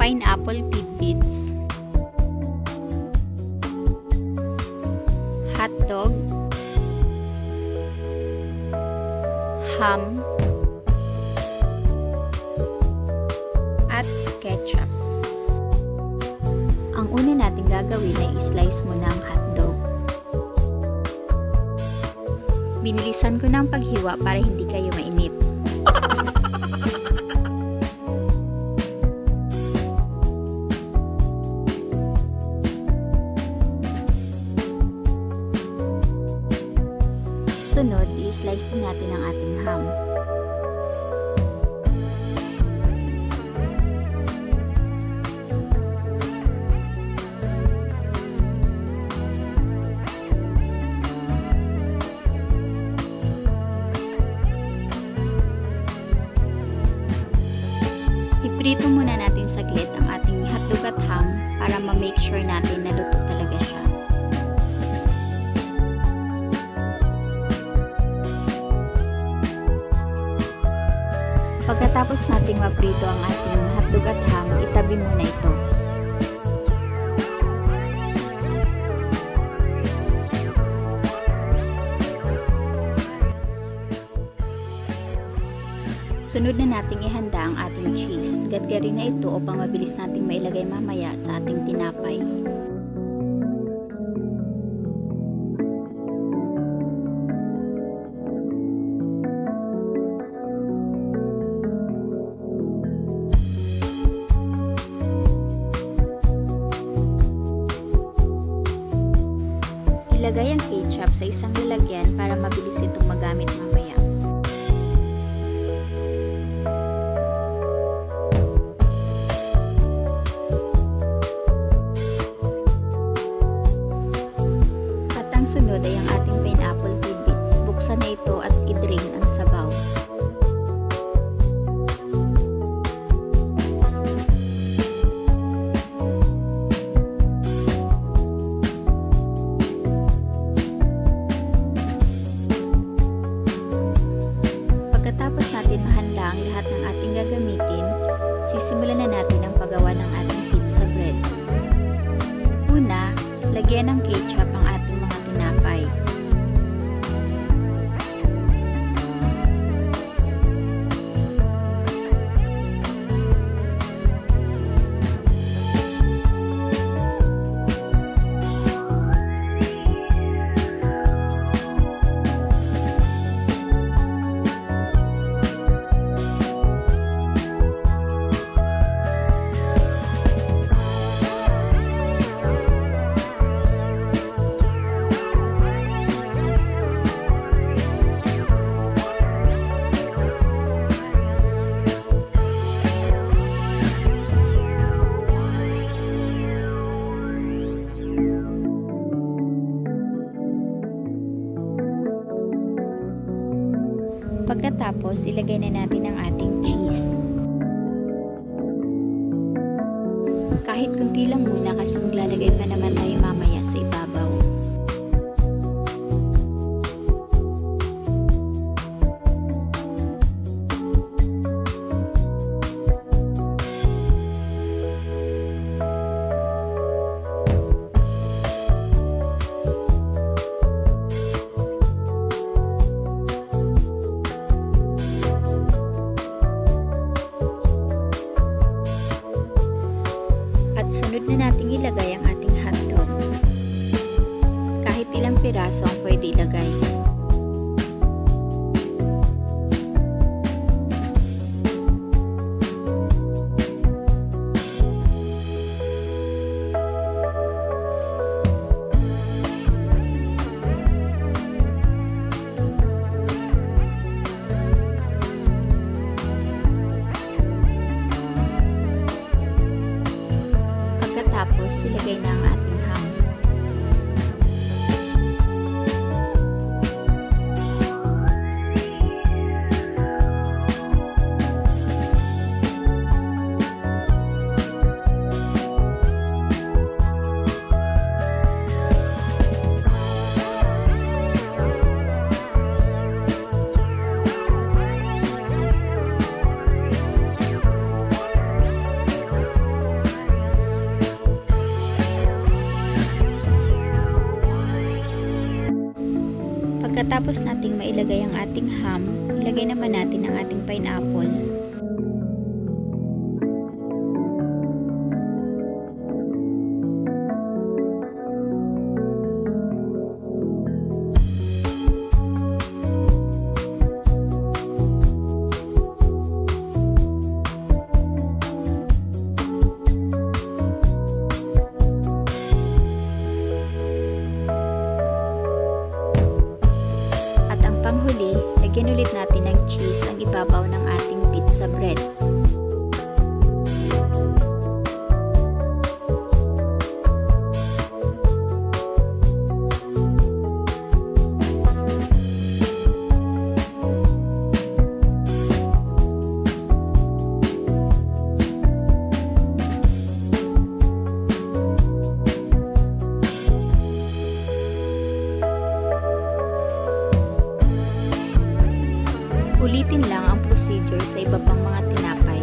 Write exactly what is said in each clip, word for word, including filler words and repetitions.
pineapple tidbits, hotdog, ham, at ketchup. Ang una natin gagawin ay slice muna ang hotdog. Binilisan ko ng paghiwa para hindi kayo mainip. Sunod, i-slice din natin ang ating ham. Iprito muna natin saglit ang ating hotdog at ham para ma-make sure natin na luto talaga siya. Pagkatapos nating maprito ang ating hotdog at ham, itabi muna ito. Sunod na nating ihanda ang ating cheese. Gadgarin na ito upang mabilis nating mailagay mamaya sa ating tinapay. Ilagay ang ketchup sa isang lalagyan para mabilis itong magamit mamaya. Sunod ay ang ating pineapple tidbits. Buksan na ito at i-drain ang sabaw. Pagkatapos natin mahanda ang lahat ng ating gagamitin, sisimulan na natin ang paggawa ng ating pizza bread. Una, lagyan ng ketchup ang ating mga tinapay. Pagkatapos, ilagay na natin ang ating cheese. Kahit kunti lang muna kasi maglalagay pa naman tayo mamaya sa ibabaw. Sunod na nating ilagay ang ating hotdog. Kahit ilang piraso ang pwede ilagay. Tapos, ilagay na ang ating ham. Pagkatapos nating mailagay ang ating ham, ilagay naman natin ang ating pineapple. Panghuli, lagyan ulit natin ng cheese ang ibabaw ng ating pizza bread. Ulitin lang ang procedure sa iba pang mga tinapay.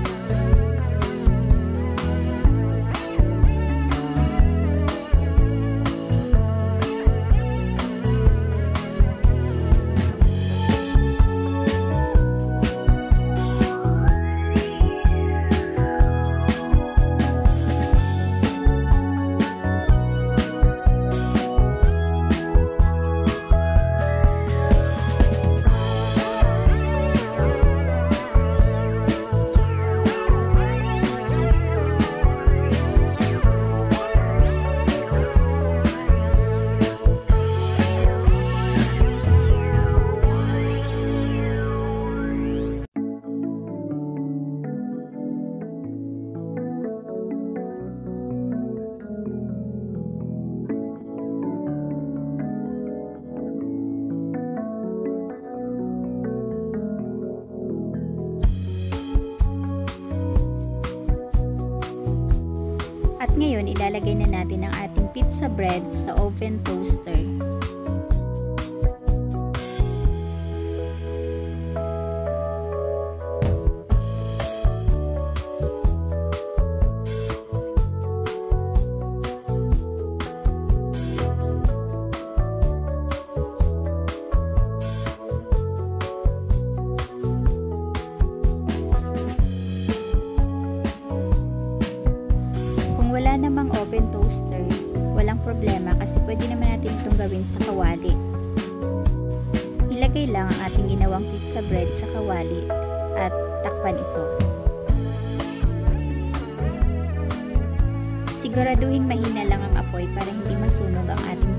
At ngayon, ilalagay na natin ang ating pizza bread sa oven toaster. Wala namang oven toaster, walang problema kasi pwede naman natin itong gawin sa kawali. Ilagay lang ang ating ginawang pizza bread sa kawali at takpan ito. Siguraduhin mahina lang ang apoy para hindi masunog ang ating